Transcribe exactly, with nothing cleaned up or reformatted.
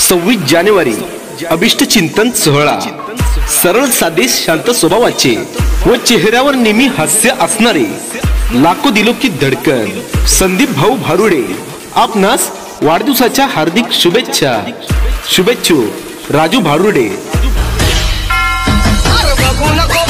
सव्वीस जानेवारी अभिष्ट चिंतन सोहळा। सरळ साधे शांत स्वभावाचे व चेहऱ्यावर नेहमी हास्य असणारे, लाखो दिलो की धडकन संदीप भाऊ भारुडे आपणास वाढदिवसाच्या हार्दिक शुभेच्छा। शुभेच्छुक राजू भारुडे।